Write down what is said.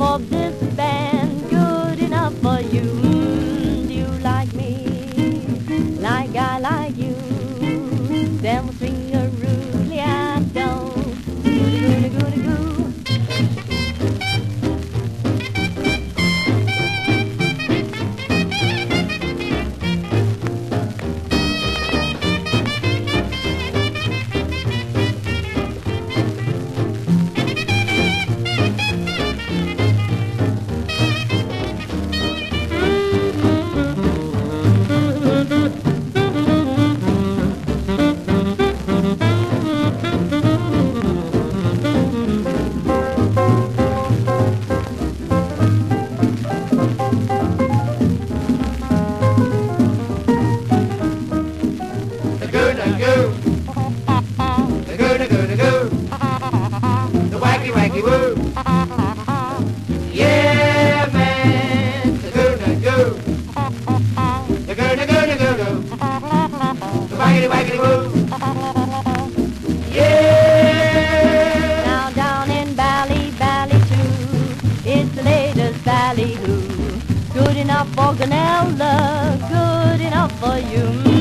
of this band, good enough for you. Do you like me like I like you? Then we'll swing a rule, yeah, I don't. Goody, goody, goody, goo. The wacky wacky woo. Yeah, man. The goo. The goo. The wackety wackety woo. Yeah. Now down in Bally, Bally too, it's the latest ballyhoo. Good enough for Ganella, good enough for you.